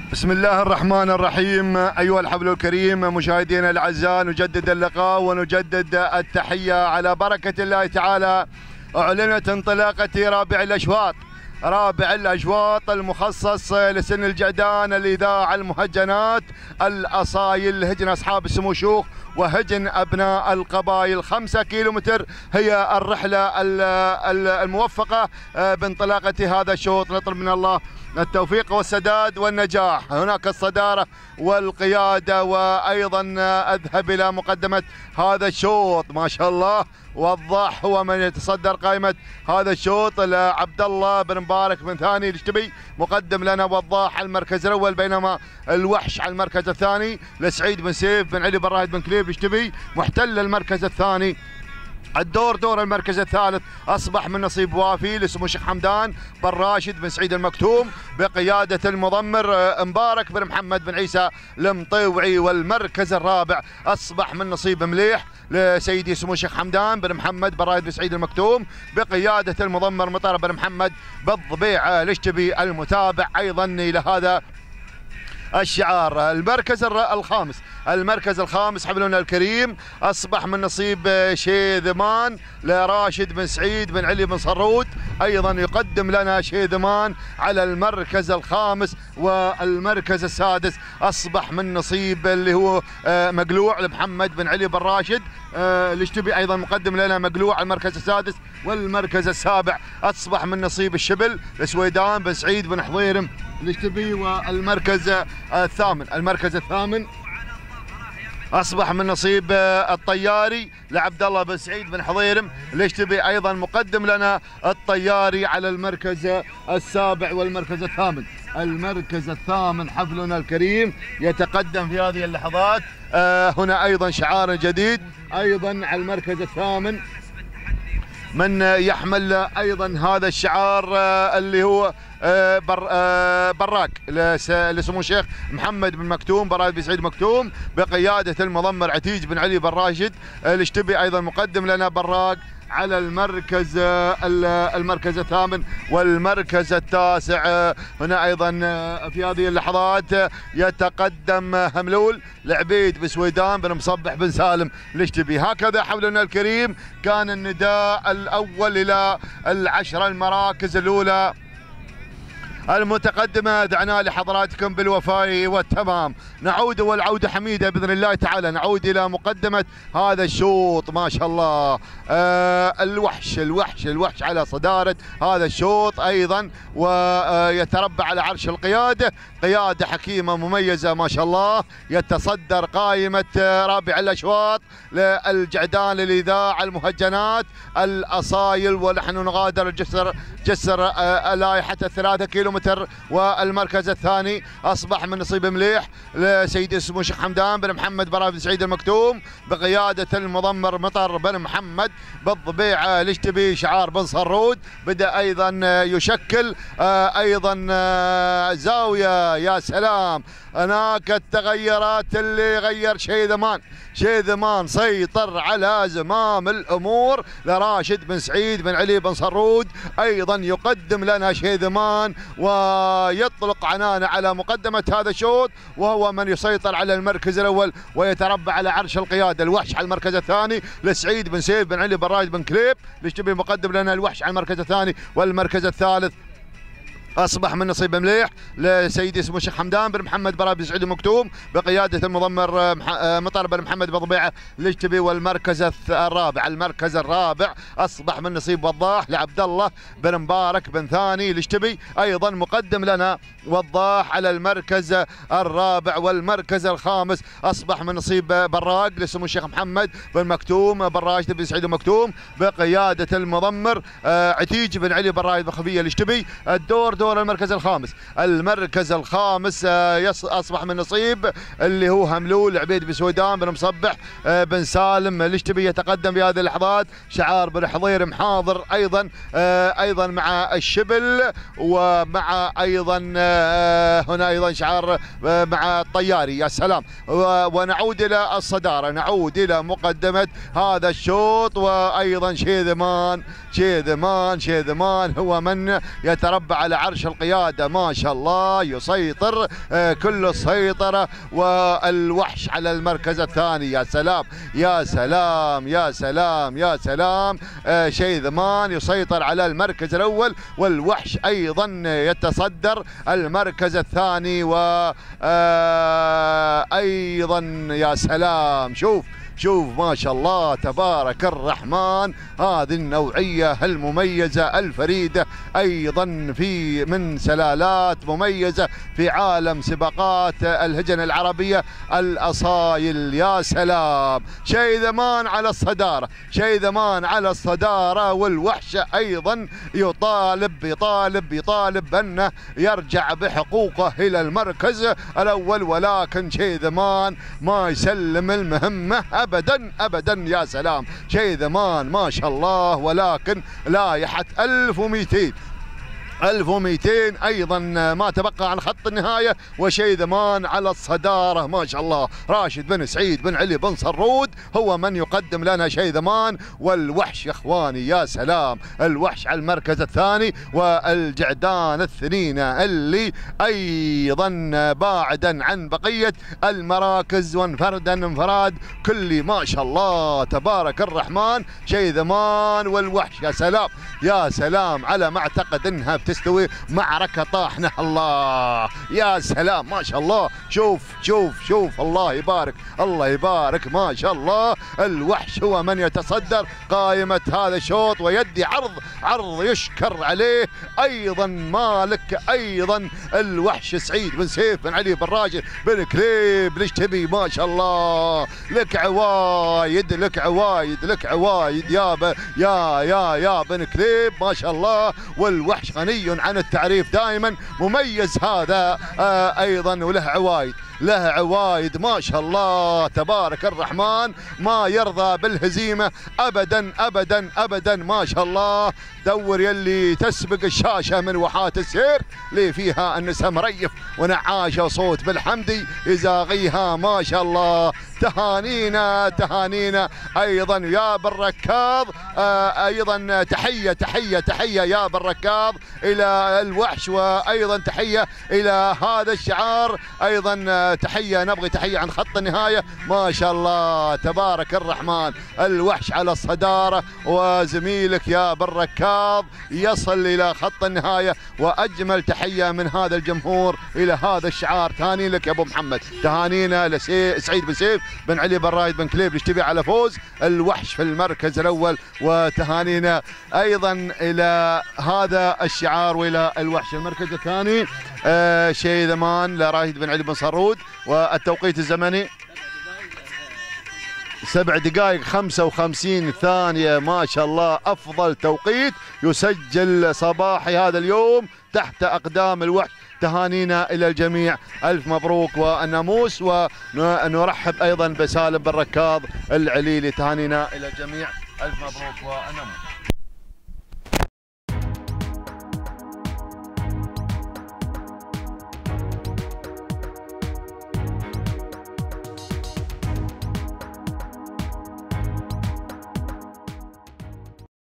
بسم الله الرحمن الرحيم. أيها الحفل الكريم مشاهدينا الأعزاء، نجدد اللقاء ونجدد التحية على بركة الله تعالى. أعلنت انطلاقة رابع الأشواط المخصص لسن الجعدان، الإذاعة، المهجنات، الأصايل، هجن أصحاب السمو شيوخ وهجن أبناء القبائل. 5 كيلومتر هي الرحلة الموفقة بانطلاقة هذا الشوط. نطلب من الله التوفيق والسداد والنجاح. هناك الصدارة والقيادة، وأيضا أذهب إلى مقدمة هذا الشوط. ما شاء الله، وضاح هو من يتصدر قائمة هذا الشوط، لعبد الله بن مبارك بن ثاني الاشتبي مقدم لنا وضاح على المركز الأول، بينما الوحش على المركز الثاني لسعيد بن سيف بن علي بن راهد بن كليب الاشتبي محتل المركز الثاني. دور المركز الثالث أصبح من نصيب وافي لسمو الشيخ حمدان بن راشد بن سعيد المكتوم بقيادة المضمر مبارك بن محمد بن عيسى المطيوعي. والمركز الرابع أصبح من نصيب مليح لسيدي سمو الشيخ حمدان بن محمد بن رايد بن سعيد المكتوم بقيادة المضمر مطر بن محمد بالضبيع الاشتبي المتابع أيضا إلى هذا الشعار. المركز الخامس حفلنا الكريم أصبح من نصيب شيذمان لراشد بن سعيد بن علي بن صرود، أيضا يقدم لنا شيذمان على المركز الخامس. والمركز السادس أصبح من نصيب اللي هو مقلوع لمحمد بن علي بن راشد الاشتبي، أيضا مقدم لنا مقلوع على المركز السادس. والمركز السابع أصبح من نصيب الشبل لسويدان بن سعيد بن حضيرم الاشتبي. والمركز الثامن أصبح من نصيب الطياري لعبد الله بن سعيد بن حضيرم الاشتبي، أيضا مقدم لنا الطياري على المركز السابع والمركز الثامن. المركز الثامن حفلنا الكريم يتقدم في هذه اللحظات. هنا أيضا شعار جديد أيضا على المركز الثامن، من يحمل أيضا هذا الشعار اللي هو براك لسمو الشيخ محمد بن مكتوم براك بن سعيد مكتوم بقيادة المضمر عتيج بن علي بن راشد الاشتبي، أيضا مقدم لنا براك على المركز الثامن. والمركز التاسع هنا أيضا في هذه اللحظات يتقدم هملول لعبيد بسويدان بن مصبح بن سالم الاشتبي. هكذا حفلنا الكريم كان النداء الأول إلى العشر المراكز الأولى المتقدمة. دعنا لحضراتكم بالوفاء والتمام. نعود والعودة حميدة بإذن الله تعالى. نعود إلى مقدمة هذا الشوط. ما شاء الله، الوحش على صدارة هذا الشوط أيضا، ويتربع على عرش القيادة، قيادة حكيمة مميزة ما شاء الله. يتصدر قائمة رابع الأشواط للجعدان للإذاعة، المهجنات، الأصايل، ونحن نغادر جسر لائحة 3 كيلومتر. والمركز الثاني أصبح من نصيب مليح لسيدي سمو الشيخ حمدان بن محمد بن بن سعيد المكتوم بقيادة المضمر مطر بن محمد بالضبيع الاشتبي شعار بن صرود. بدأ أيضا يشكل أيضا زاوية. يا سلام، هناك التغيرات اللي غير شيذمان سيطر على زمام الأمور لراشد بن سعيد بن علي بن صرود، أيضا يقدم لنا شيذمان ويطلق عنانه على مقدمة هذا الشوط، وهو من يسيطر على المركز الأول ويتربع على عرش القيادة. الوحش على المركز الثاني لسعيد بن سيف بن علي بن رايد بن كليب الاشتبي مقدم لنا الوحش على المركز الثاني. والمركز الثالث أصبح من نصيب مليح لسيدي سمو الشيخ حمدان بن محمد بن بن سعيد المكتوم بقيادة المضمر مطر بن محمد بن ضبيعة الاشتبي. والمركز الرابع أصبح من نصيب وضاح لعبد الله بن مبارك بن ثاني الاشتبي، أيضا مقدم لنا وضاح على المركز الرابع. والمركز الخامس أصبح من نصيب براق لسمو الشيخ محمد بن مكتوم بن راشد بن سعيد المكتوم بقيادة المضمر عتيج بن علي بن رايد بن خفية الاشتبي. دور المركز الخامس أصبح من نصيب اللي هو هملول عبيد بن سويدان بن مصبح بن سالم الاشتبي. يتقدم في هذه اللحظات شعار بن حضير حاضر أيضا مع الشبل، ومع أيضا هنا أيضا شعار مع الطياري. يا سلام، ونعود إلى الصدارة، نعود إلى مقدمة هذا الشوط. وأيضا شيذمان هو من يتربع على عرش القيادة ما شاء الله يسيطر كل السيطرة، والوحش على المركز الثاني. يا سلام يا سلام يا سلام يا سلام، شيذمان يسيطر على المركز الأول، والوحش أيضا يتصدر المركز الثاني، وأيضا يا سلام شوف ما شاء الله تبارك الرحمن، هذه النوعية المميزة الفريدة أيضا من سلالات مميزة في عالم سباقات الهجن العربية الأصايل. يا سلام، شيذمان على الصدارة، شيذمان على الصدارة، والوحش أيضا يطالب أنه يرجع بحقوقه إلى المركز الأول، ولكن شيذمان ما يسلم المهمة ابدا. يا سلام، شيذمان ما شاء الله، ولكن لائحة 1200 ايضا ما تبقى عن خط النهايه، وشيذمان على الصداره ما شاء الله. راشد بن سعيد بن علي بن صرود هو من يقدم لنا شيذمان، والوحش يا اخواني يا سلام، الوحش على المركز الثاني، والجعدان الثنينه اللي ايضا باعدا عن بقيه المراكز وانفردا انفراد كلي ما شاء الله تبارك الرحمن. شيذمان والوحش يا سلام يا سلام، على ما اعتقد انها تستوي معركة طاحنة. الله يا سلام ما شاء الله، شوف الله يبارك ما شاء الله. الوحش هو من يتصدر قائمة هذا الشوط، ويدي عرض يشكر عليه أيضا مالك، أيضا الوحش سعيد بن سيف بن علي بن راشد بن كليب الاشتبي ما شاء الله. لك عوايد يا بن كليب ما شاء الله. والوحش غني عن التعريف دائما، مميز هذا ايضا، وله عوايد ما شاء الله تبارك الرحمن، ما يرضى بالهزيمة ابدا ما شاء الله. دور يلي تسبق الشاشة من واحات السير اللي فيها النساء مريف ونعاشة وصوت بالحمدي يزاغيها ما شاء الله. تهانينا ايضا يا بالركاض، ايضا تحية يا بالركاض الى الوحش، وايضا تحية الى هذا الشعار، ايضا تحية، نبغي تحية عن خط النهاية ما شاء الله تبارك الرحمن. الوحش على الصدارة، وزميلك يا بالركاض يصل الى خط النهاية، واجمل تحية من هذا الجمهور الى هذا الشعار. تهاني لك يا ابو محمد، تهانينا لسعيد بن سيف بن علي بن رايد بن كليب يشتبي على فوز الوحش في المركز الاول، وتهانينا ايضا الى هذا الشعار والى الوحش. المركز الثاني شيذمان لرايد بن علي بن صرود، والتوقيت الزمني 7 دقائق 55 ثانية ما شاء الله، أفضل توقيت يسجل صباحي هذا اليوم تحت أقدام الوحش. تهانينا إلى الجميع، ألف مبروك والناموس، ونرحب أيضا بسالم بن ركاض العليلي. تهانينا إلى الجميع، ألف مبروك والناموس.